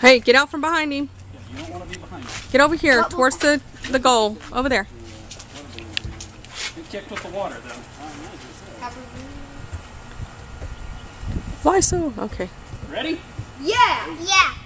Hey, get out from behind him. You don't want to be behind him. Get over here, towards the goal. Over there. Get kicked with the water, though. Why so? Okay. Ready? Yeah. Yeah.